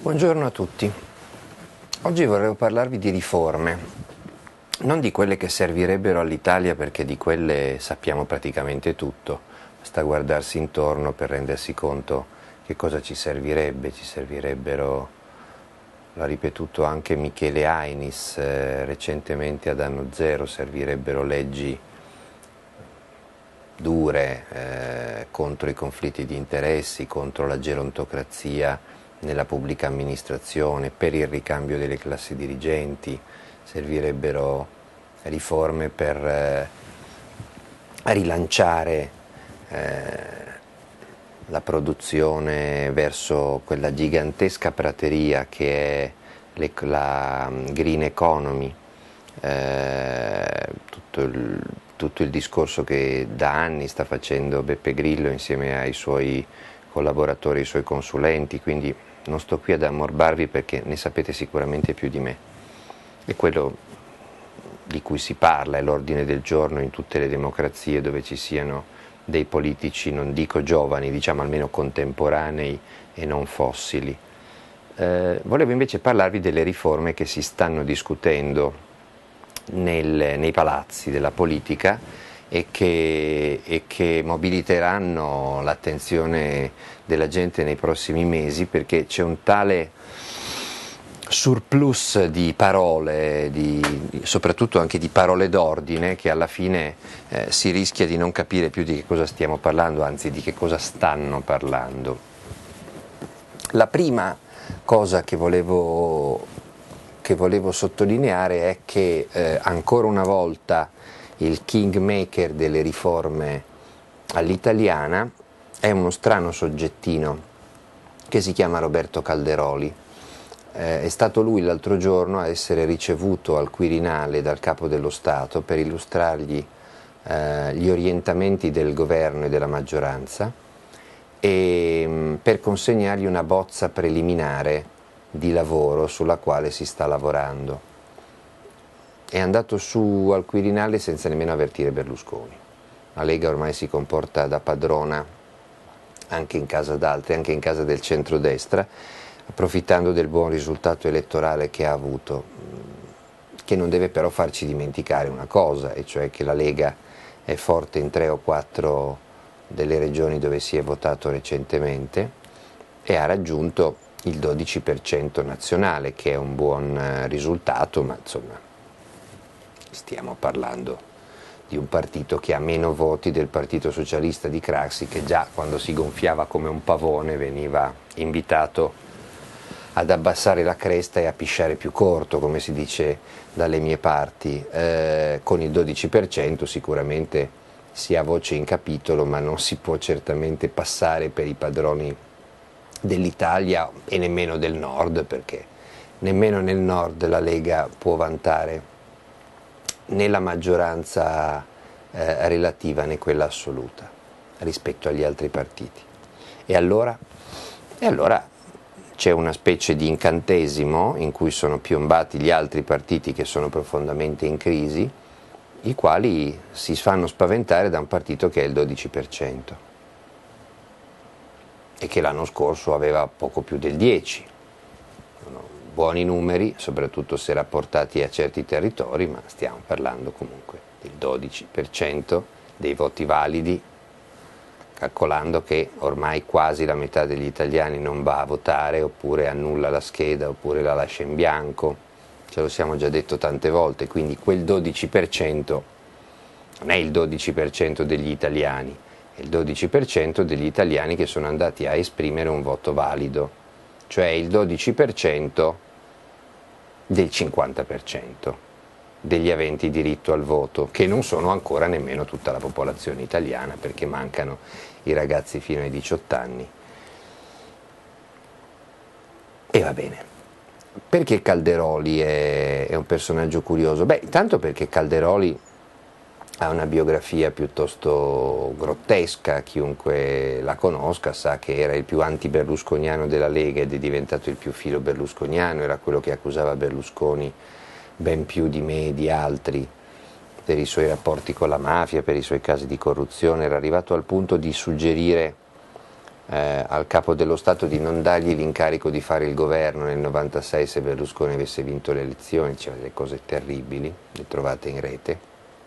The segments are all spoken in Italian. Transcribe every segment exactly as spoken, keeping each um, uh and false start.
Buongiorno a tutti. Oggi vorrei parlarvi di riforme, non di quelle che servirebbero all'Italia perché di quelle sappiamo praticamente tutto, basta guardarsi intorno per rendersi conto che cosa ci servirebbe. Ci servirebbero, l'ha ripetuto anche Michele Ainis eh, recentemente ad Anno Zero, servirebbero leggi dure eh, contro i conflitti di interessi, contro la gerontocrazia nella pubblica amministrazione, per il ricambio delle classi dirigenti, servirebbero riforme per eh, rilanciare eh, la produzione verso quella gigantesca prateria che è le, la green economy, eh, tutto il tutto il discorso che da anni sta facendo Beppe Grillo insieme ai suoi collaboratori, ai suoi consulenti, quindi non sto qui ad ammorbarvi perché ne sapete sicuramente più di me. E quello di cui si parla è l'ordine del giorno in tutte le democrazie dove ci siano dei politici, non dico giovani, diciamo almeno contemporanei e non fossili. Eh, volevo invece parlarvi delle riforme che si stanno discutendo Nel, nei palazzi della politica e che, e che mobiliteranno l'attenzione della gente nei prossimi mesi, perché c'è un tale surplus di parole, di, soprattutto anche di parole d'ordine, che alla fine eh, si rischia di non capire più di che cosa stiamo parlando, anzi di che cosa stanno parlando. La prima cosa che volevo che volevo sottolineare è che eh, ancora una volta il kingmaker delle riforme all'italiana è uno strano soggettino che si chiama Roberto Calderoli. Eh, è stato lui l'altro giorno a essere ricevuto al Quirinale dal Capo dello Stato per illustrargli eh, gli orientamenti del governo e della maggioranza e mh, per consegnargli una bozza preliminare di lavoro sulla quale si sta lavorando. È andato su al Quirinale senza nemmeno avvertire Berlusconi. La Lega ormai si comporta da padrona anche in casa d'altri, anche in casa del centrodestra, approfittando del buon risultato elettorale che ha avuto, che non deve però farci dimenticare una cosa, e cioè che la Lega è forte in tre o quattro delle regioni dove si è votato recentemente e ha raggiunto il dodici per cento nazionale, che è un buon risultato, ma insomma stiamo parlando di un partito che ha meno voti del Partito Socialista di Craxi, che già quando si gonfiava come un pavone veniva invitato ad abbassare la cresta e a pisciare più corto, come si dice dalle mie parti. Eh, con il dodici per cento sicuramente si ha voce in capitolo, ma non si può certamente passare per i padroni dell'Italia e nemmeno del Nord, perché nemmeno nel Nord la Lega può vantare né la maggioranza eh, relativa né quella assoluta rispetto agli altri partiti. E allora, e allora c'è una specie di incantesimo in cui sono piombati gli altri partiti che sono profondamente in crisi, i quali si fanno spaventare da un partito che è il dodici per cento. E che l'anno scorso aveva poco più del dieci. Sono buoni numeri, soprattutto se rapportati a certi territori, ma stiamo parlando comunque del dodici per cento dei voti validi, calcolando che ormai quasi la metà degli italiani non va a votare, oppure annulla la scheda, oppure la lascia in bianco. Ce lo siamo già detto tante volte, quindi quel dodici per cento non è il dodici per cento degli italiani, il dodici per cento degli italiani che sono andati a esprimere un voto valido, cioè il dodici per cento del cinquanta per cento degli aventi diritto al voto, che non sono ancora nemmeno tutta la popolazione italiana, perché mancano i ragazzi fino ai diciotto anni. E va bene. Perché Calderoli è, è un personaggio curioso? Beh, intanto perché Calderoli ha una biografia piuttosto grottesca, chiunque la conosca sa che era il più anti-berlusconiano della Lega ed è diventato il più filo berlusconiano, era quello che accusava Berlusconi ben più di me e di altri per i suoi rapporti con la mafia, per i suoi casi di corruzione, era arrivato al punto di suggerire eh, al capo dello Stato di non dargli l'incarico di fare il governo nel novantasei se Berlusconi avesse vinto le elezioni, diceva delle cose terribili, le trovate in rete.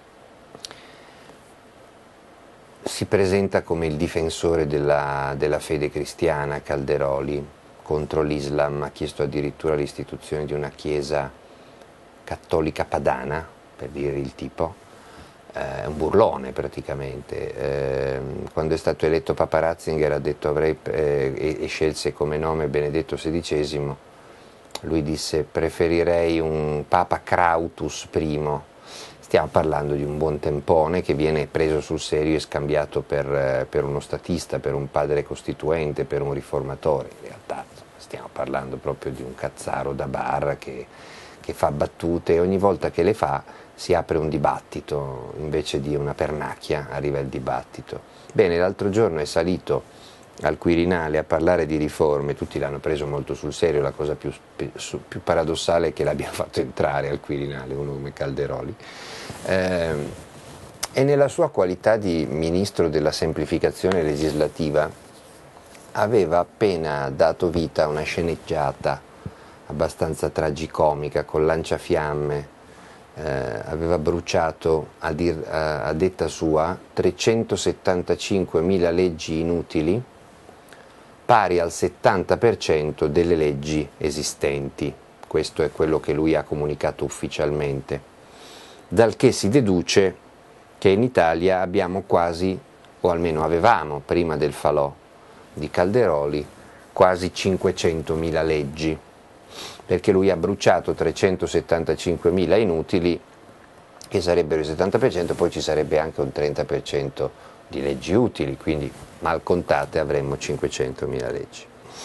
Si presenta come il difensore della, della fede cristiana, Calderoli, contro l'Islam, ha chiesto addirittura l'istituzione di una chiesa cattolica padana, per dire il tipo, eh, un burlone praticamente. Eh, quando è stato eletto Papa Ratzinger ha detto avrei, eh, e, e scelse come nome Benedetto sedicesimo, lui disse preferirei un Papa Crautus primo. Stiamo parlando di un buon tempone che viene preso sul serio e scambiato per, per uno statista, per un padre costituente, per un riformatore. In realtà stiamo parlando proprio di un cazzaro da bar che, che fa battute e ogni volta che le fa si apre un dibattito, invece di una pernacchia arriva il dibattito. Bene, l'altro giorno è salito al Quirinale a parlare di riforme, tutti l'hanno preso molto sul serio, la cosa più, più paradossale è che l'abbia fatto entrare al Quirinale uno come Calderoli, eh, e nella sua qualità di ministro della semplificazione legislativa aveva appena dato vita a una sceneggiata abbastanza tragicomica con lanciafiamme, eh, aveva bruciato a, dir, a, a detta sua trecentosettantacinquemila leggi inutili, pari al settanta per cento delle leggi esistenti. Questo è quello che lui ha comunicato ufficialmente, dal che si deduce che in Italia abbiamo quasi, o almeno avevamo prima del falò di Calderoli, quasi cinquecentomila leggi, perché lui ha bruciato trecentosettantacinquemila inutili, che sarebbero il settanta per cento, poi ci sarebbe anche un trenta per cento di leggi utili, quindi mal contate avremmo cinquecentomila leggi.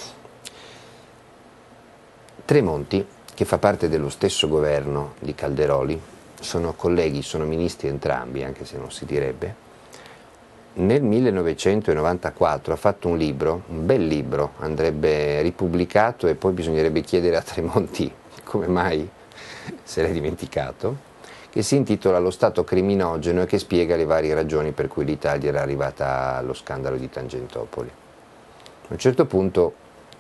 Tremonti, che fa parte dello stesso governo di Calderoli, sono colleghi, sono ministri entrambi, anche se non si direbbe, nel millenovecentonovantaquattro ha fatto un libro, un bel libro, andrebbe ripubblicato e poi bisognerebbe chiedere a Tremonti come mai se l'è dimenticato, che si intitola Lo Stato criminogeno e che spiega le varie ragioni per cui l'Italia era arrivata allo scandalo di Tangentopoli. A un certo punto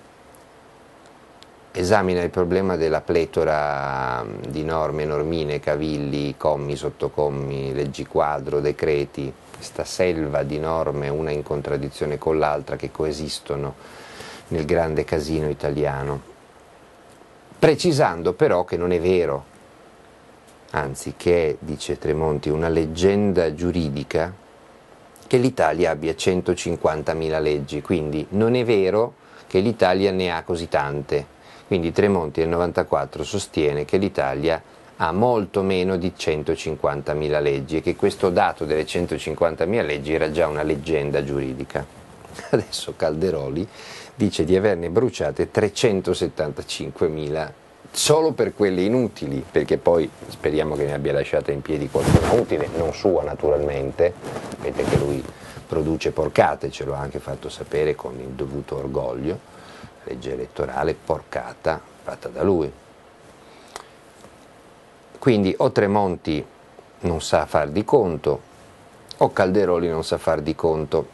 esamina il problema della pletora di norme, normine, cavilli, commi, sottocommi, leggi quadro, decreti, questa selva di norme, una in contraddizione con l'altra, che coesistono nel grande casino italiano, precisando però che non è vero, anzi che è, dice Tremonti, una leggenda giuridica che l'Italia abbia centocinquantamila leggi, quindi non è vero che l'Italia ne ha così tante. Quindi Tremonti nel novantaquattro sostiene che l'Italia ha molto meno di centocinquantamila leggi e che questo dato delle centocinquantamila leggi era già una leggenda giuridica. Adesso Calderoli dice di averne bruciate trecentosettantacinquemila solo per quelle inutili, perché poi speriamo che ne abbia lasciata in piedi qualcuna utile, non sua naturalmente, vedete che lui produce porcate, ce l'ho anche fatto sapere con il dovuto orgoglio, legge elettorale porcata fatta da lui. Quindi o Tremonti non sa far di conto o Calderoli non sa far di conto.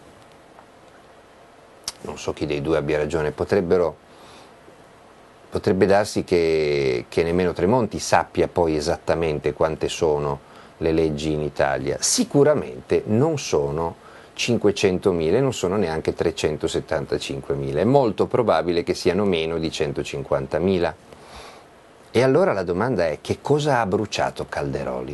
Non so chi dei due abbia ragione, potrebbero, potrebbe darsi che, che nemmeno Tremonti sappia poi esattamente quante sono le leggi in Italia. Sicuramente non sono cinquecentomila e non sono neanche trecentosettantacinquemila, è molto probabile che siano meno di centocinquantamila. E allora la domanda è: che cosa ha bruciato Calderoli?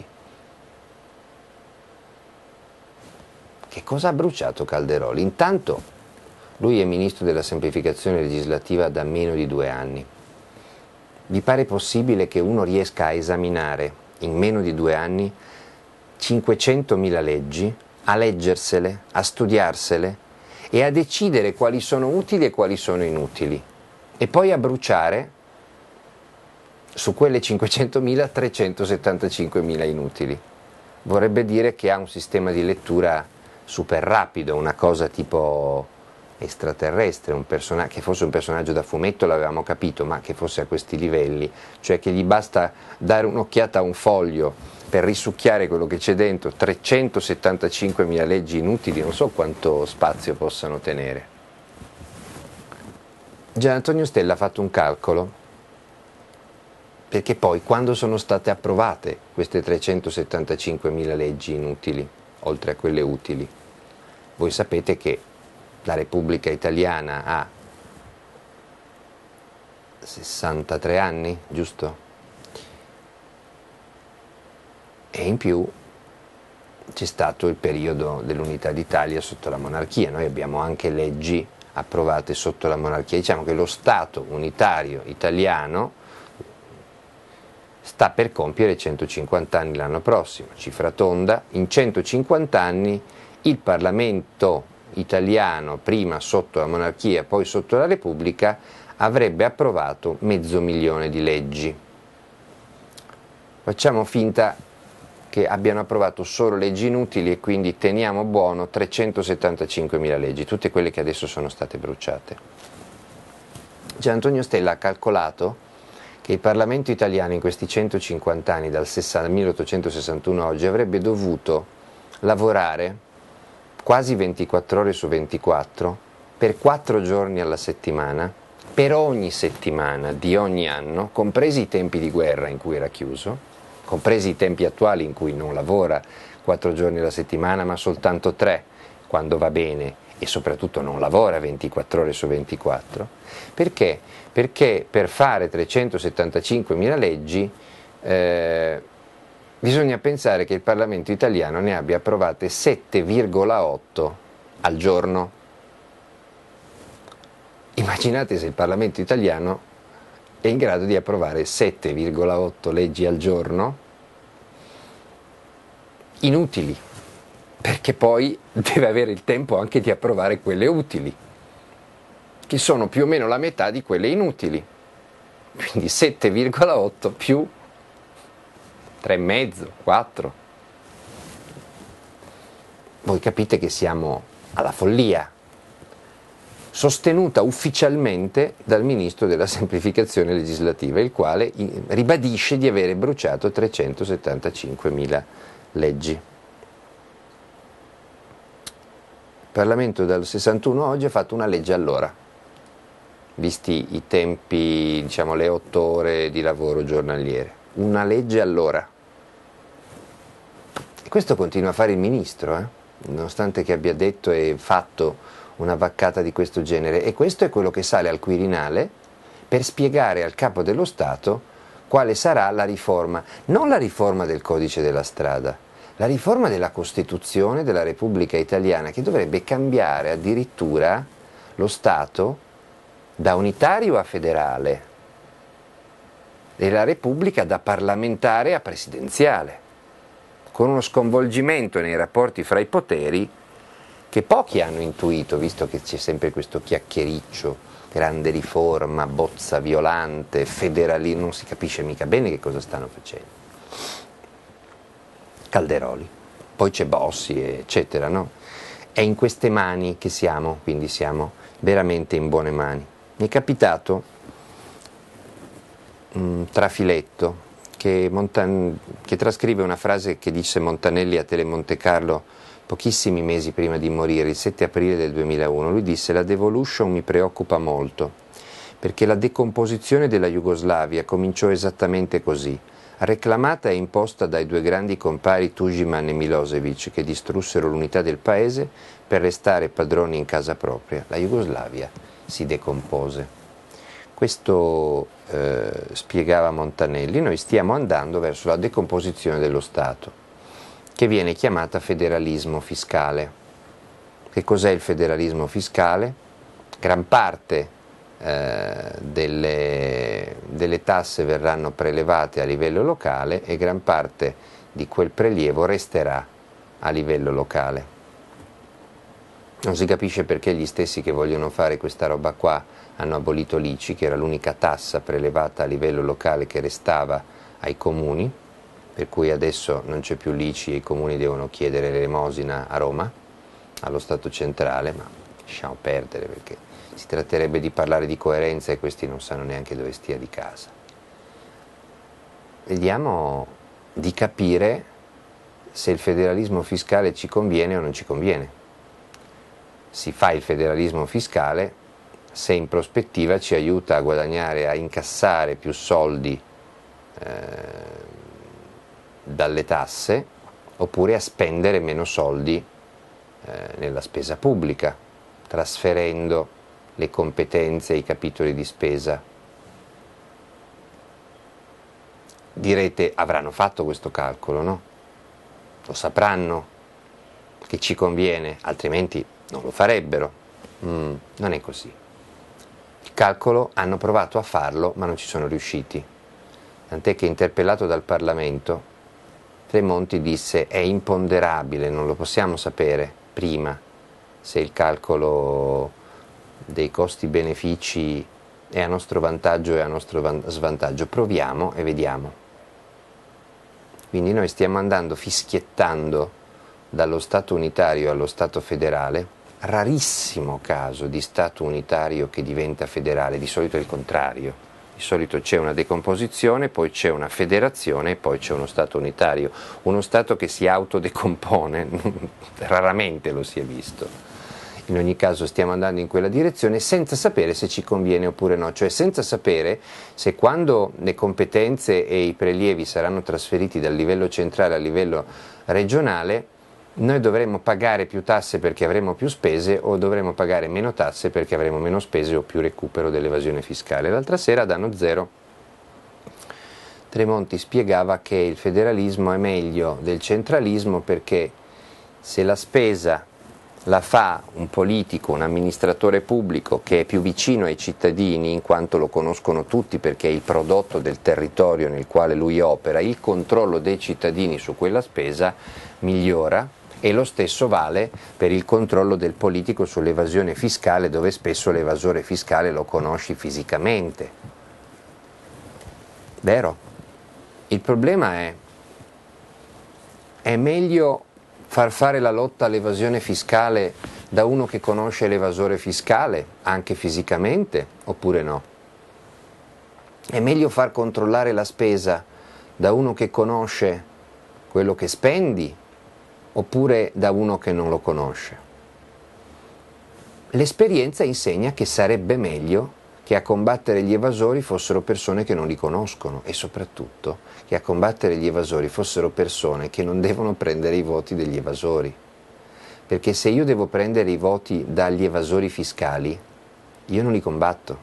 Che cosa ha bruciato Calderoli? Intanto lui è ministro della semplificazione legislativa da meno di due anni. Vi pare possibile che uno riesca a esaminare in meno di due anni cinquecentomila leggi, a leggersele, a studiarsele e a decidere quali sono utili e quali sono inutili, e poi a bruciare su quelle cinquecentomila trecentosettantacinquemila inutili? Vorrebbe dire che ha un sistema di lettura super rapido, una cosa tipo extraterrestre, un personaggio, che fosse un personaggio da fumetto l'avevamo capito, ma che fosse a questi livelli, cioè che gli basta dare un'occhiata a un foglio per risucchiare quello che c'è dentro, trecentosettantacinquemila leggi inutili, non so quanto spazio possano tenere. Gian Antonio Stella ha fatto un calcolo, perché poi quando sono state approvate queste trecentosettantacinquemila leggi inutili, oltre a quelle utili, voi sapete che la Repubblica Italiana ha sessantatré anni, giusto? E in più c'è stato il periodo dell'unità d'Italia sotto la monarchia, noi abbiamo anche leggi approvate sotto la monarchia, diciamo che lo Stato unitario italiano sta per compiere centocinquanta anni l'anno prossimo, cifra tonda. In centocinquanta anni il Parlamento italiano, prima sotto la monarchia, poi sotto la Repubblica, avrebbe approvato mezzo milione di leggi. Facciamo finta che abbiano approvato solo leggi inutili e quindi teniamo buono trecentosettantacinquemila leggi, tutte quelle che adesso sono state bruciate. Gian Antonio Stella ha calcolato che il Parlamento italiano in questi centocinquanta anni, dal milleottocentosessantuno a oggi, avrebbe dovuto lavorare quasi ventiquattro ore su ventiquattro, per quattro giorni alla settimana, per ogni settimana di ogni anno, compresi i tempi di guerra in cui era chiuso, compresi i tempi attuali in cui non lavora quattro giorni alla settimana ma soltanto tre quando va bene, e soprattutto non lavora ventiquattro ore su ventiquattro. Perché? Perché per fare trecentosettantacinquemila leggi eh, bisogna pensare che il Parlamento italiano ne abbia approvate sette virgola otto al giorno. Immaginate se il Parlamento italiano è in grado di approvare sette virgola otto leggi al giorno inutili, perché poi deve avere il tempo anche di approvare quelle utili, che sono più o meno la metà di quelle inutili. Quindi sette virgola otto più tre virgola cinque, quattro. Voi capite che siamo alla follia, sostenuta ufficialmente dal Ministro della Semplificazione Legislativa, il quale ribadisce di avere bruciato trecentosettantacinquemila leggi. Il Parlamento dal sessantuno a oggi ha fatto una legge all'ora, visti i tempi, diciamo le otto ore di lavoro giornaliere. Una legge all'ora. E questo continua a fare il Ministro, eh? Nonostante che abbia detto e fatto una vaccata di questo genere, e questo è quello che sale al Quirinale per spiegare al Capo dello Stato quale sarà la riforma, non la riforma del codice della strada, la riforma della Costituzione della Repubblica Italiana, che dovrebbe cambiare addirittura lo Stato da unitario a federale e la Repubblica da parlamentare a presidenziale, con uno sconvolgimento nei rapporti fra i poteri che pochi hanno intuito, visto che c'è sempre questo chiacchiericcio, grande riforma, bozza violante, federalismo, non si capisce mica bene che cosa stanno facendo. Calderoli, poi c'è Bossi, eccetera, no? È in queste mani che siamo, quindi siamo veramente in buone mani. Mi è capitato un trafiletto che, Montan- che trascrive una frase che dice Montanelli a Tele Monte Carlo pochissimi mesi prima di morire, il sette aprile del duemilauno. Lui disse: la devolution mi preoccupa molto, perché la decomposizione della Jugoslavia cominciò esattamente così, reclamata e imposta dai due grandi compari Tuđman e Milošević, che distrussero l'unità del paese per restare padroni in casa propria. La Jugoslavia si decompose. Questo eh, spiegava Montanelli. Noi stiamo andando verso la decomposizione dello Stato, che viene chiamata federalismo fiscale. Che cos'è il federalismo fiscale? Gran parte eh, delle, delle tasse verranno prelevate a livello locale e gran parte di quel prelievo resterà a livello locale. Non si capisce perché gli stessi che vogliono fare questa roba qua hanno abolito l'I C I, che era l'unica tassa prelevata a livello locale che restava ai comuni, per cui adesso non c'è più l'I C I e i comuni devono chiedere l'elemosina a Roma, allo Stato centrale, ma lasciamo perdere, perché si tratterebbe di parlare di coerenza e questi non sanno neanche dove stia di casa. Vediamo di capire se il federalismo fiscale ci conviene o non ci conviene. Si fa il federalismo fiscale se in prospettiva ci aiuta a guadagnare, a incassare più soldi eh, dalle tasse, oppure a spendere meno soldi eh, nella spesa pubblica, trasferendo le competenze e i capitoli di spesa. Direte, avranno fatto questo calcolo, no? Lo sapranno che ci conviene, altrimenti non lo farebbero. Mm, non è così. Il calcolo hanno provato a farlo, ma non ci sono riusciti. Tant'è che, interpellato dal Parlamento, Tremonti disse: è imponderabile, non lo possiamo sapere prima se il calcolo dei costi-benefici è a nostro vantaggio e a nostro svantaggio. Proviamo e vediamo. Quindi noi stiamo andando fischiettando dallo Stato unitario allo Stato federale, rarissimo caso di Stato unitario che diventa federale, di solito è il contrario, di solito c'è una decomposizione, poi c'è una federazione e poi c'è uno Stato unitario, uno Stato che si autodecompone, raramente lo si è visto. In ogni caso stiamo andando in quella direzione senza sapere se ci conviene oppure no, cioè senza sapere se, quando le competenze e i prelievi saranno trasferiti dal livello centrale al livello regionale, noi dovremo pagare più tasse perché avremo più spese o dovremo pagare meno tasse perché avremo meno spese o più recupero dell'evasione fiscale. L'altra sera ad Anno Zero Tremonti spiegava che il federalismo è meglio del centralismo perché se la spesa la fa un politico, un amministratore pubblico che è più vicino ai cittadini in quanto lo conoscono tutti perché è il prodotto del territorio nel quale lui opera, il controllo dei cittadini su quella spesa migliora, e lo stesso vale per il controllo del politico sull'evasione fiscale, dove spesso l'evasore fiscale lo conosci fisicamente. Vero? Il problema è, è meglio far fare la lotta all'evasione fiscale da uno che conosce l'evasore fiscale, anche fisicamente, oppure no? È meglio far controllare la spesa da uno che conosce quello che spendi, oppure da uno che non lo conosce? L'esperienza insegna che sarebbe meglio che a combattere gli evasori fossero persone che non li conoscono e soprattutto che a combattere gli evasori fossero persone che non devono prendere i voti degli evasori. Perché se io devo prendere i voti dagli evasori fiscali, io non li combatto.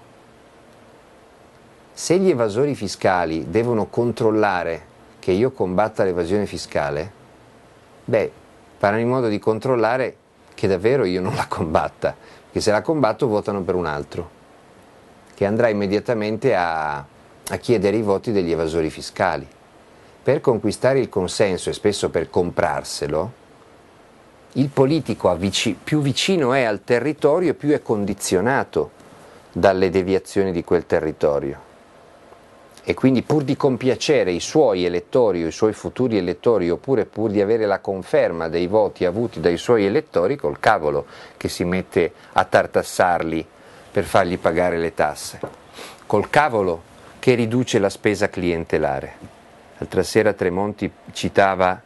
Se gli evasori fiscali devono controllare che io combatta l'evasione fiscale, beh, faranno in modo di controllare che davvero io non la combatta, perché se la combatto votano per un altro, che andrà immediatamente a, a chiedere i voti degli evasori fiscali. Per conquistare il consenso e spesso per comprarselo, il politico avvic- più vicino è al territorio, più è condizionato dalle deviazioni di quel territorio. E quindi, pur di compiacere i suoi elettori o i suoi futuri elettori, oppure pur di avere la conferma dei voti avuti dai suoi elettori, col cavolo che si mette a tartassarli per fargli pagare le tasse, col cavolo che riduce la spesa clientelare. L'altra sera Tremonti citava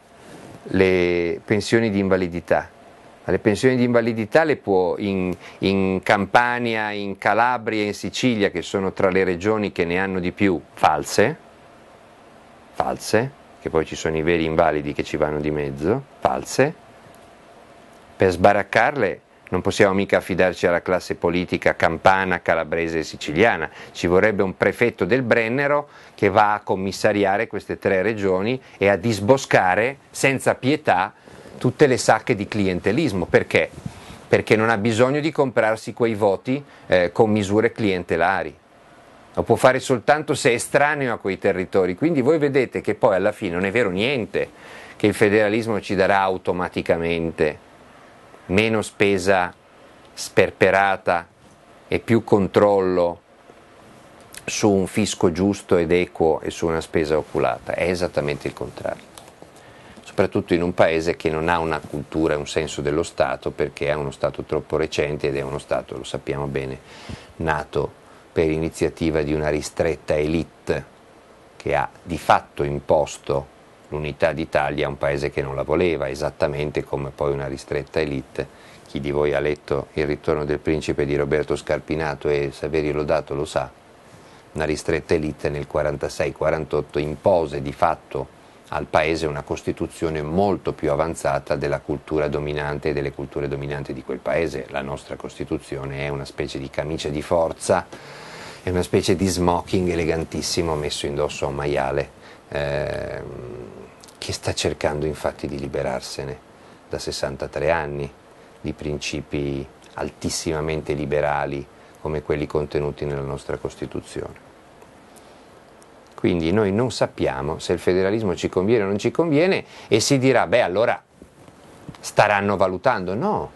le pensioni di invalidità. Le pensioni di invalidità le può in, in Campania, in Calabria, in Sicilia, che sono tra le regioni che ne hanno di più, false, false, che poi ci sono i veri invalidi che ci vanno di mezzo, false. Per sbaraccarle non possiamo mica affidarci alla classe politica campana, calabrese e siciliana, ci vorrebbe un prefetto del Brennero che va a commissariare queste tre regioni e a disboscare senza pietà tutte le sacche di clientelismo. Perché? Perché non ha bisogno di comprarsi quei voti eh, con misure clientelari. Lo può fare soltanto se è estraneo a quei territori. Quindi voi vedete che poi alla fine non è vero niente che il federalismo ci darà automaticamente meno spesa sperperata e più controllo su un fisco giusto ed equo e su una spesa oculata. È esattamente il contrario. Soprattutto in un paese che non ha una cultura e un senso dello Stato, perché è uno Stato troppo recente ed è uno Stato, lo sappiamo bene, nato per iniziativa di una ristretta élite che ha di fatto imposto l'unità d'Italia a un paese che non la voleva, esattamente come poi una ristretta élite chi di voi ha letto Il ritorno del principe di Roberto Scarpinato e Saverio Lodato lo sa, una ristretta elite nel quarantasei quarantotto impose di fatto al paese una Costituzione molto più avanzata della cultura dominante e delle culture dominanti di quel paese. La nostra Costituzione è una specie di camicia di forza, è una specie di smoking elegantissimo messo indosso a un maiale, eh, che sta cercando infatti di liberarsene da sessantatré anni di principi altissimamente liberali come quelli contenuti nella nostra Costituzione. Quindi noi non sappiamo se il federalismo ci conviene o non ci conviene e si dirà, beh allora staranno valutando. No,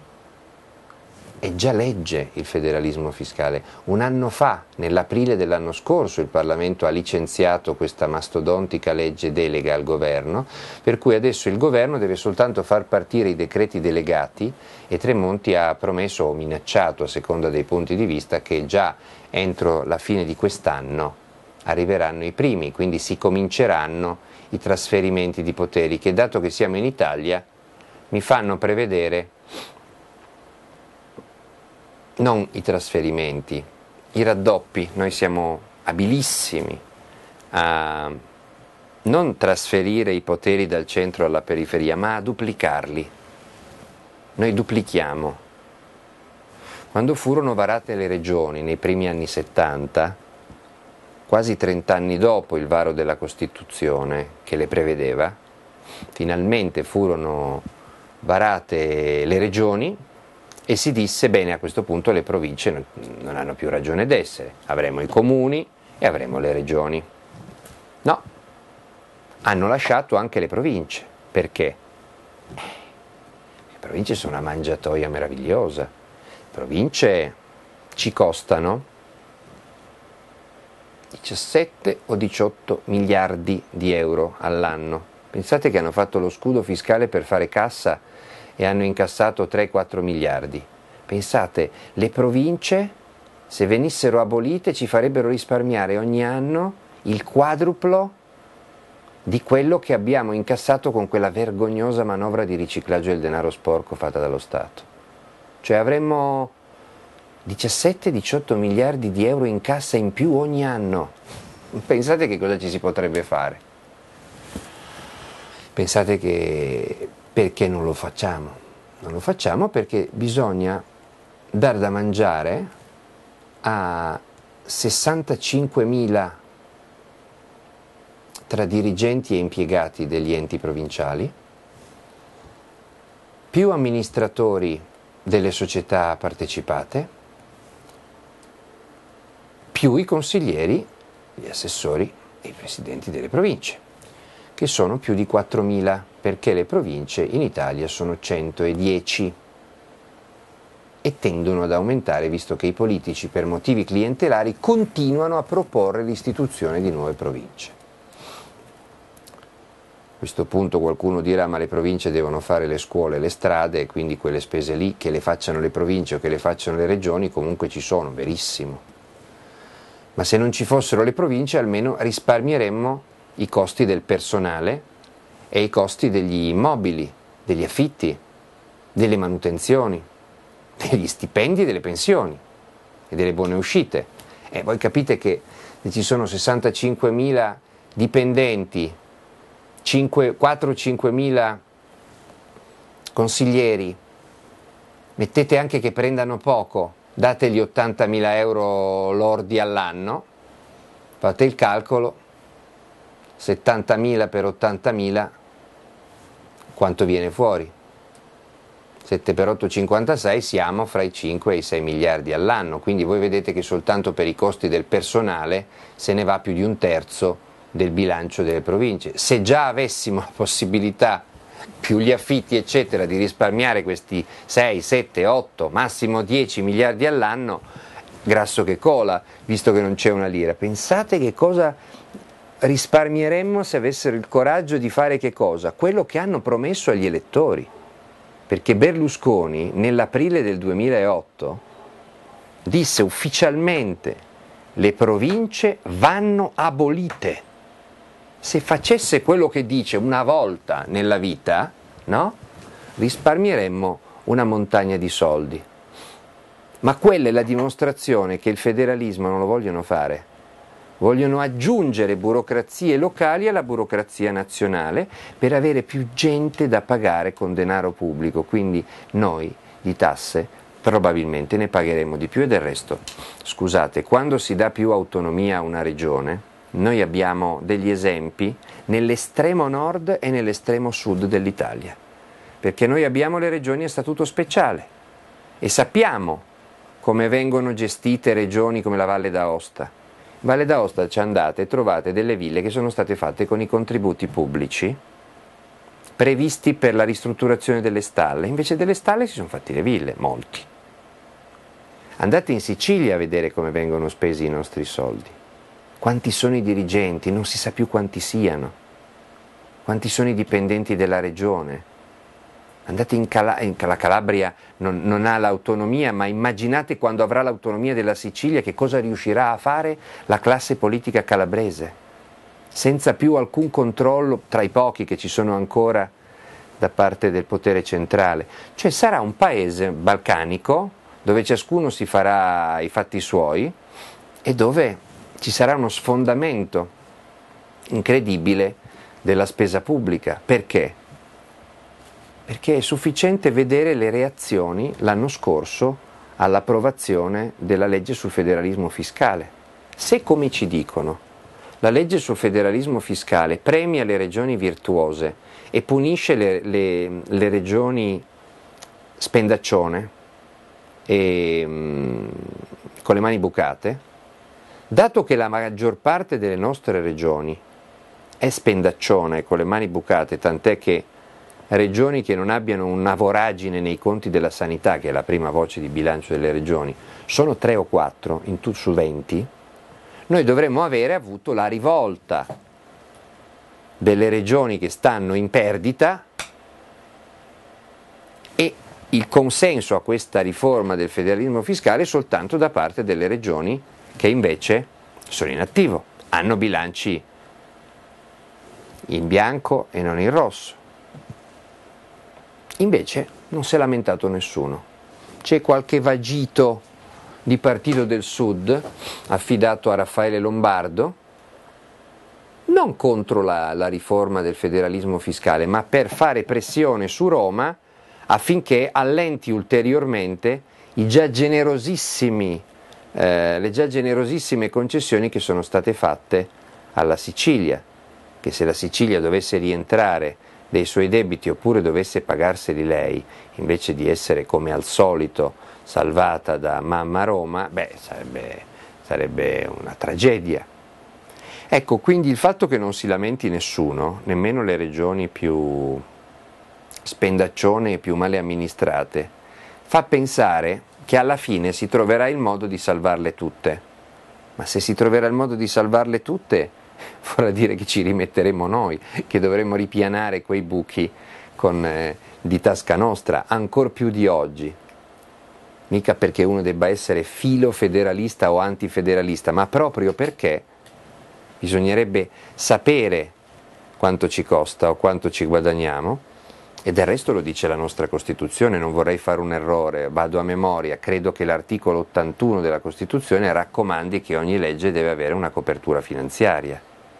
è già legge il federalismo fiscale. Un anno fa, nell'aprile dell'anno scorso, il Parlamento ha licenziato questa mastodontica legge delega al governo, per cui adesso il governo deve soltanto far partire i decreti delegati e Tremonti ha promesso o minacciato, a seconda dei punti di vista, che già entro la fine di quest'anno arriveranno i primi, quindi si cominceranno i trasferimenti di poteri che, dato che siamo in Italia, mi fanno prevedere non i trasferimenti, i raddoppi. Noi siamo abilissimi a non trasferire i poteri dal centro alla periferia, ma a duplicarli. Noi duplichiamo. Quando furono varate le regioni nei primi anni settanta, quasi trent'anni dopo il varo della Costituzione che le prevedeva, finalmente furono varate le regioni e si disse, bene, a questo punto le province non hanno più ragione d'essere, avremo i comuni e avremo le regioni. No, hanno lasciato anche le province. Perché? Le province sono una mangiatoia meravigliosa. Le province ci costano diciassette o diciotto miliardi di euro all'anno. Pensate che hanno fatto lo scudo fiscale per fare cassa e hanno incassato tre quattro miliardi. Pensate, le province, se venissero abolite, ci farebbero risparmiare ogni anno il quadruplo di quello che abbiamo incassato con quella vergognosa manovra di riciclaggio del denaro sporco fatta dallo Stato. Cioè avremmo diciassette diciotto miliardi di euro in cassa in più ogni anno. Pensate che cosa ci si potrebbe fare. Pensate che perché non lo facciamo? Non lo facciamo perché bisogna dar da mangiare a sessantacinquemila tra dirigenti e impiegati degli enti provinciali, più amministratori delle società partecipate, più i consiglieri, gli assessori e i presidenti delle province, che sono più di quattromila, perché le province in Italia sono centodieci e tendono ad aumentare, visto che i politici per motivi clientelari continuano a proporre l'istituzione di nuove province. A questo punto qualcuno dirà, ma le province devono fare le scuole e le strade, e quindi quelle spese lì, che le facciano le province o che le facciano le regioni, comunque ci sono, verissimo. Ma se non ci fossero le province almeno risparmieremmo i costi del personale e i costi degli immobili, degli affitti, delle manutenzioni, degli stipendi e delle pensioni e delle buone uscite. E voi capite che se ci sono sessantacinquemila dipendenti, quattro cinquemila consiglieri, mettete anche che prendano poco, dategli ottantamila euro lordi all'anno, fate il calcolo, settantamila per ottantamila, quanto viene fuori? sette per otto, cinquantasei, siamo fra i cinque e i sei miliardi all'anno, quindi voi vedete che soltanto per i costi del personale se ne va più di un terzo del bilancio delle province. Se già avessimo la possibilità, più gli affitti eccetera, di risparmiare questi sei, sette, otto, massimo dieci miliardi all'anno, grasso che cola, visto che non c'è una lira. Pensate che cosa risparmieremmo se avessero il coraggio di fare che cosa? Quello che hanno promesso agli elettori, perché Berlusconi nell'aprile del duemilaotto disse ufficialmente: le province vanno abolite. Se facesse quello che dice una volta nella vita, no? Risparmieremmo una montagna di soldi. Ma quella è la dimostrazione che il federalismo non lo vogliono fare. Vogliono aggiungere burocrazie locali alla burocrazia nazionale per avere più gente da pagare con denaro pubblico. Quindi noi di tasse probabilmente ne pagheremo di più, e del resto, scusate, quando si dà più autonomia a una regione, noi abbiamo degli esempi nell'estremo nord e nell'estremo sud dell'Italia, perché noi abbiamo le regioni a statuto speciale e sappiamo come vengono gestite regioni come la Valle d'Aosta. In Valle d'Aosta ci andate e trovate delle ville che sono state fatte con i contributi pubblici previsti per la ristrutturazione delle stalle, invece delle stalle si sono fatti le ville, molti. Andate in Sicilia a vedere come vengono spesi i nostri soldi. Quanti sono i dirigenti? Non si sa più quanti siano. Quanti sono i dipendenti della regione? Andate in, Cala- in la Calabria, non, non ha l'autonomia, ma immaginate quando avrà l'autonomia della Sicilia che cosa riuscirà a fare la classe politica calabrese, senza più alcun controllo, tra i pochi che ci sono ancora, da parte del potere centrale. Cioè sarà un paese balcanico dove ciascuno si farà i fatti suoi e dove ci sarà uno sfondamento incredibile della spesa pubblica. Perché? Perché è sufficiente vedere le reazioni l'anno scorso all'approvazione della legge sul federalismo fiscale. Se, come ci dicono, la legge sul federalismo fiscale premia le regioni virtuose e punisce le, le, le regioni spendaccione e mh, con le mani bucate, dato che la maggior parte delle nostre regioni è spendaccione e con le mani bucate, tant'è che regioni che non abbiano una voragine nei conti della sanità, che è la prima voce di bilancio delle regioni, sono tre o quattro in tu su venti, noi dovremmo avere avuto la rivolta delle regioni che stanno in perdita e il consenso a questa riforma del federalismo fiscale soltanto da parte delle regioni che invece sono in attivo, hanno bilanci in bianco e non in rosso. Invece non si è lamentato nessuno. C'è qualche vagito di Partito del Sud affidato a Raffaele Lombardo, non contro la, la riforma del federalismo fiscale, ma per fare pressione su Roma affinché allenti ulteriormente i già generosissimi, eh, le già generosissime concessioni che sono state fatte alla Sicilia, che se la Sicilia dovesse rientrare dei suoi debiti oppure dovesse pagarseli lei, invece di essere come al solito salvata da mamma Roma, beh, sarebbe, sarebbe una tragedia. Ecco, quindi il fatto che non si lamenti nessuno, nemmeno le regioni più spendaccione e più male amministrate, fa pensare che alla fine si troverà il modo di salvarle tutte. Ma se si troverà il modo di salvarle tutte, vorrà dire che ci rimetteremo noi, che dovremo ripianare quei buchi con, eh, di tasca nostra, ancor più di oggi. Mica perché uno debba essere filo federalista o antifederalista, ma proprio perché bisognerebbe sapere quanto ci costa o quanto ci guadagniamo, e del resto lo dice la nostra Costituzione. Non vorrei fare un errore, vado a memoria, credo che l'articolo ottantuno della Costituzione raccomandi che ogni legge deve avere una copertura finanziaria.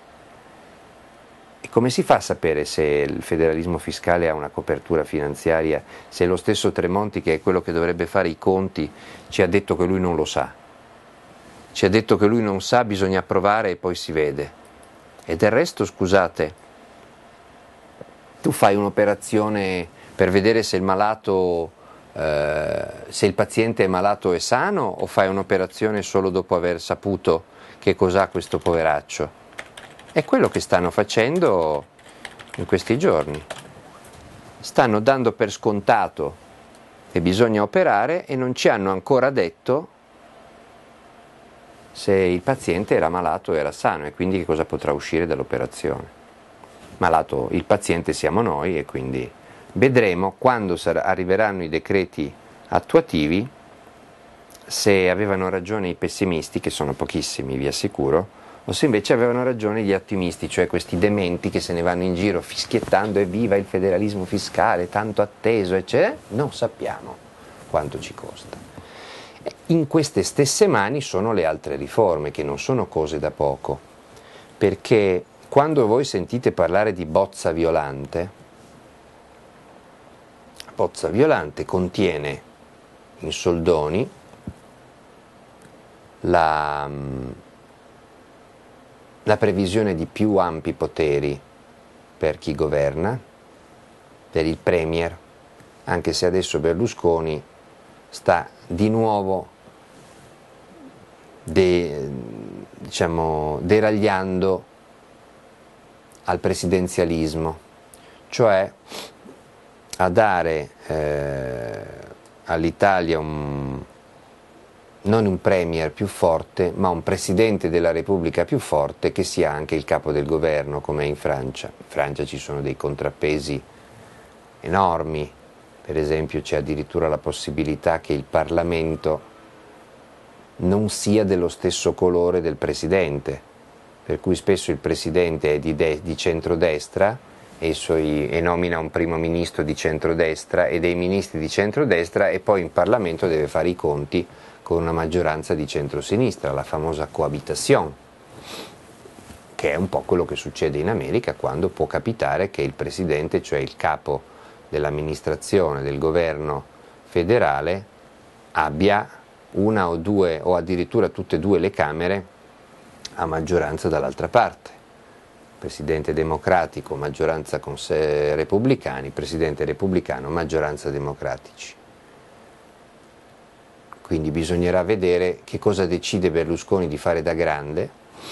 E come si fa a sapere se il federalismo fiscale ha una copertura finanziaria, se lo stesso Tremonti, che è quello che dovrebbe fare i conti, ci ha detto che lui non lo sa? Ci ha detto che lui non sa, bisogna approvare e poi si vede. E del resto, scusate, tu fai un'operazione per vedere se il malato, eh, se il paziente è malato e sano, o fai un'operazione solo dopo aver saputo che cos'ha questo poveraccio? È quello che stanno facendo in questi giorni. Stanno dando per scontato che bisogna operare e non ci hanno ancora detto se il paziente era malato o era sano, e quindi che cosa potrà uscire dall'operazione. Malato il paziente siamo noi, e quindi vedremo quando sar- arriveranno i decreti attuativi se avevano ragione i pessimisti, che sono pochissimi vi assicuro, o se invece avevano ragione gli ottimisti, cioè questi dementi che se ne vanno in giro fischiettando evviva il federalismo fiscale, tanto atteso, eccetera. Non sappiamo quanto ci costa. In queste stesse mani sono le altre riforme, che non sono cose da poco, perché quando voi sentite parlare di bozza Violante, bozza Violante contiene in soldoni la, la previsione di più ampi poteri per chi governa, per il Premier, anche se adesso Berlusconi sta di nuovo de, diciamo, deragliando al presidenzialismo, cioè a dare eh, all'Italia un, non un premier più forte, ma un presidente della Repubblica più forte che sia anche il capo del governo, come è in Francia. In Francia ci sono dei contrappesi enormi, per esempio c'è addirittura la possibilità che il Parlamento non sia dello stesso colore del presidente, per cui spesso il presidente è di, de- di centrodestra e, i suoi, e nomina un primo ministro di centrodestra e dei ministri di centrodestra, e poi in Parlamento deve fare i conti con una maggioranza di centrosinistra, la famosa cohabitation, che è un po' quello che succede in America, quando può capitare che il presidente, cioè il capo dell'amministrazione del governo federale, abbia una o due o addirittura tutte e due le Camere a maggioranza dall'altra parte. Presidente democratico, maggioranza con sé repubblicani, presidente repubblicano, maggioranza democratici. Quindi bisognerà vedere che cosa decide Berlusconi di fare da grande,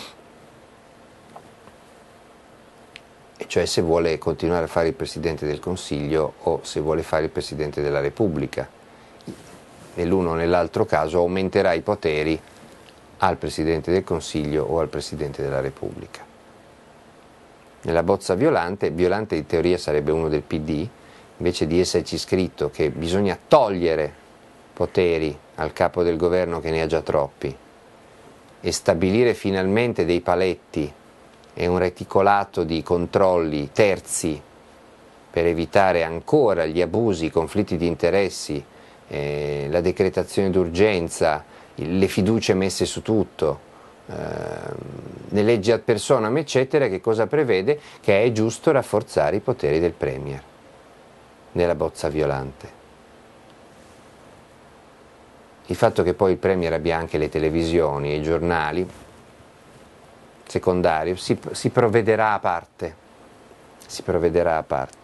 e cioè se vuole continuare a fare il Presidente del Consiglio o se vuole fare il Presidente della Repubblica. Nell'uno o nell'altro caso aumenterà i poteri al Presidente del Consiglio o al Presidente della Repubblica. Nella bozza Violante, Violante in teoria sarebbe uno del P D, invece di esserci scritto che bisogna togliere poteri al capo del governo che ne ha già troppi e stabilire finalmente dei paletti e un reticolato di controlli terzi per evitare ancora gli abusi, i conflitti di interessi, eh, la decretazione d'urgenza, le fiducie messe su tutto, eh, le leggi ad personam eccetera, che cosa prevede? Che è giusto rafforzare i poteri del Premier nella bozza Violante. Il fatto che poi il Premier abbia anche le televisioni e i giornali secondari si, si provvederà a parte, si provvederà a parte.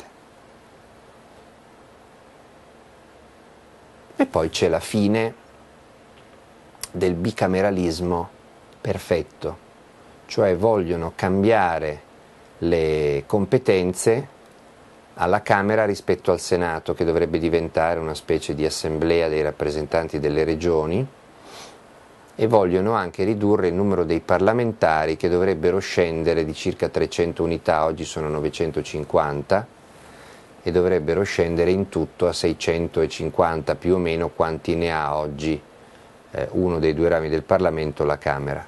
E poi c'è la fine del bicameralismo perfetto, cioè vogliono cambiare le competenze alla Camera rispetto al Senato, che dovrebbe diventare una specie di assemblea dei rappresentanti delle regioni, e vogliono anche ridurre il numero dei parlamentari, che dovrebbero scendere di circa trecento unità, oggi sono novecentocinquanta, e dovrebbero scendere in tutto a seicentocinquanta più o meno, quanti ne ha oggi eh, uno dei due rami del Parlamento, la Camera.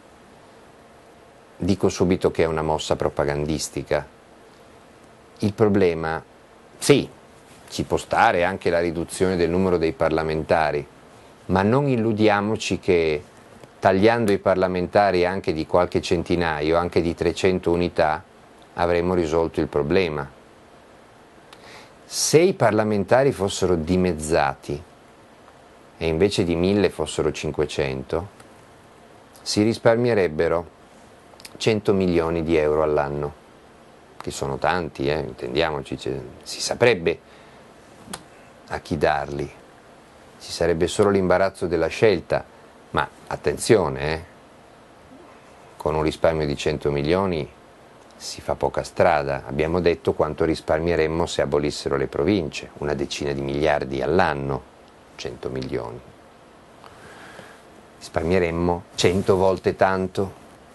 Dico subito che è una mossa propagandistica. Il problema, sì, ci può stare anche la riduzione del numero dei parlamentari, ma non illudiamoci che tagliando i parlamentari anche di qualche centinaio, anche di trecento unità, avremmo risolto il problema. Se i parlamentari fossero dimezzati e invece di mille fossero cinquecento, si risparmierebbero cento milioni di euro all'anno, che sono tanti, eh, intendiamoci, si saprebbe a chi darli, ci sarebbe solo l'imbarazzo della scelta, ma attenzione, eh, con un risparmio di cento milioni si fa poca strada. Abbiamo detto quanto risparmieremmo se abolissero le province, una decina di miliardi all'anno, cento milioni. Risparmieremmo cento volte tanto.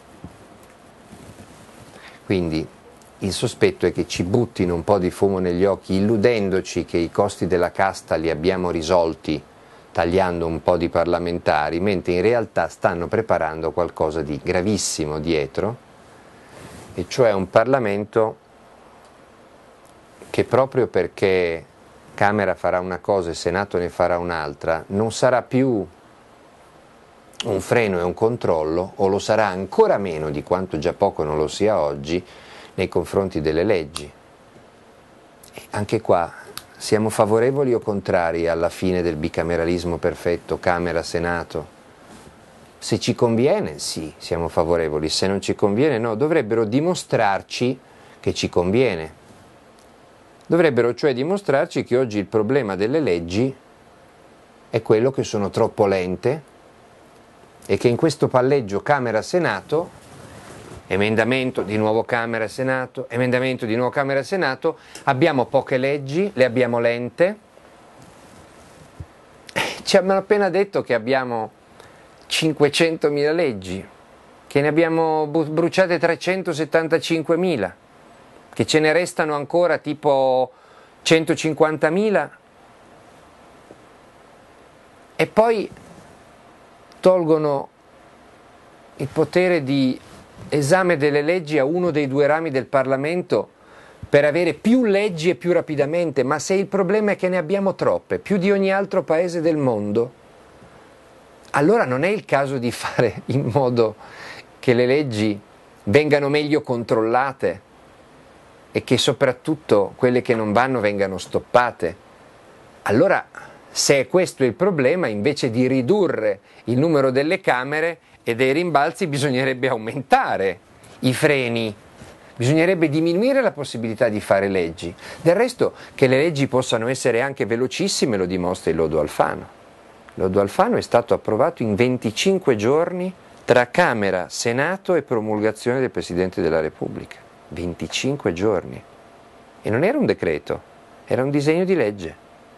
Quindi il sospetto è che ci buttino un po' di fumo negli occhi, illudendoci che i costi della casta li abbiamo risolti tagliando un po' di parlamentari, mentre in realtà stanno preparando qualcosa di gravissimo dietro, e cioè un Parlamento che proprio perché Camera farà una cosa e Senato ne farà un'altra, non sarà più un freno e un controllo, o lo sarà ancora meno di quanto già poco non lo sia oggi, nei confronti delle leggi. E anche qua siamo favorevoli o contrari alla fine del bicameralismo perfetto, Camera-Senato? Se ci conviene, sì, siamo favorevoli, se non ci conviene, no. Dovrebbero dimostrarci che ci conviene. Dovrebbero cioè dimostrarci che oggi il problema delle leggi è quello che sono troppo lente e che in questo palleggio Camera-Senato, emendamento di nuovo Camera-Senato, emendamento di nuovo Camera-Senato, abbiamo poche leggi, le abbiamo lente. Ci hanno appena detto che abbiamo cinquecentomila leggi, che ne abbiamo bruciate trecentosettantacinquemila, che ce ne restano ancora tipo centocinquantamila, e poi tolgono il potere di esame delle leggi a uno dei due rami del Parlamento per avere più leggi e più rapidamente. Ma se il problema è che ne abbiamo troppe, più di ogni altro paese del mondo, allora non è il caso di fare in modo che le leggi vengano meglio controllate e che soprattutto quelle che non vanno vengano stoppate? Allora, se è questo il problema, invece di ridurre il numero delle Camere e dei rimbalzi, bisognerebbe aumentare i freni, bisognerebbe diminuire la possibilità di fare leggi. Del resto, che le leggi possano essere anche velocissime lo dimostra il lodo Alfano. Il lodo Alfano è stato approvato in venticinque giorni tra Camera, Senato e promulgazione del Presidente della Repubblica. venticinque giorni. E non era un decreto, era un disegno di legge.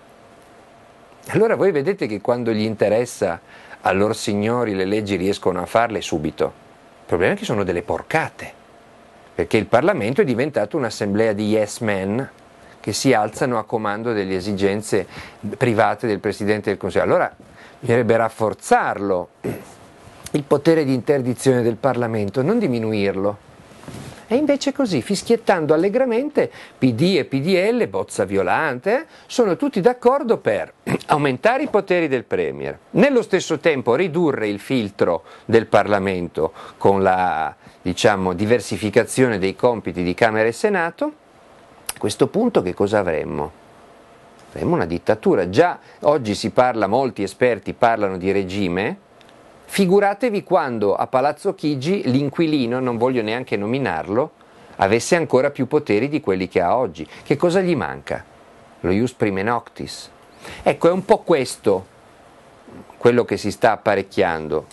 Allora voi vedete che quando gli interessa a lor signori le leggi riescono a farle subito. Il problema è che sono delle porcate, perché il Parlamento è diventato un'assemblea di yes men che si alzano a comando delle esigenze private del Presidente del Consiglio. Allora bisognerebbe rafforzarlo, il potere di interdizione del Parlamento, non diminuirlo. E invece così, fischiettando allegramente, P D e P D L, bozza violante, eh, sono tutti d'accordo per aumentare i poteri del Premier, nello stesso tempo ridurre il filtro del Parlamento con la, diciamo, diversificazione dei compiti di Camera e Senato. A questo punto che cosa avremmo? Avremmo una dittatura. Già oggi si parla, molti esperti parlano di regime. Figuratevi quando a Palazzo Chigi l'inquilino, non voglio neanche nominarlo, avesse ancora più poteri di quelli che ha oggi. Che cosa gli manca? Lo ius prime noctis. Ecco, è un po' questo quello che si sta apparecchiando,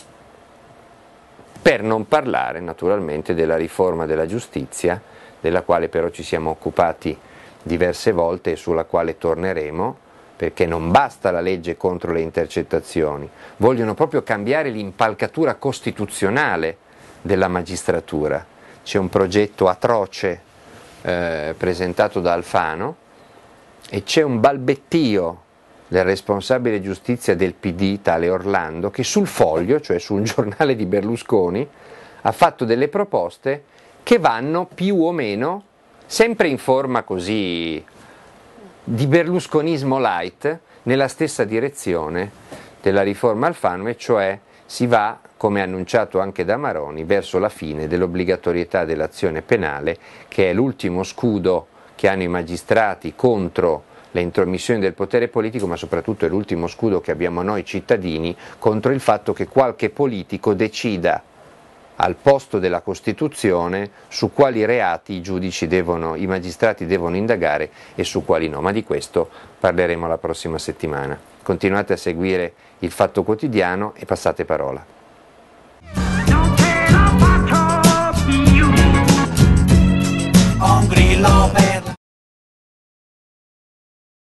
per non parlare naturalmente della riforma della giustizia, della quale però ci siamo occupati diverse volte e sulla quale torneremo, perché non basta la legge contro le intercettazioni, vogliono proprio cambiare l'impalcatura costituzionale della magistratura. C'è un progetto atroce eh, presentato da Alfano e c'è un balbettio del responsabile giustizia del P D, tale Orlando, che sul Foglio, cioè su un giornale di Berlusconi, ha fatto delle proposte che vanno più o meno, sempre in forma così di berlusconismo light, nella stessa direzione della riforma Alfano, e cioè si va, come annunciato anche da Maroni, verso la fine dell'obbligatorietà dell'azione penale, che è l'ultimo scudo che hanno i magistrati contro le intromissioni del potere politico, ma soprattutto è l'ultimo scudo che abbiamo noi cittadini contro il fatto che qualche politico decida al posto della Costituzione su quali reati i giudici devono, i magistrati devono indagare e su quali no, ma di questo parleremo la prossima settimana. Continuate a seguire il Fatto Quotidiano e passate parola. Un grillo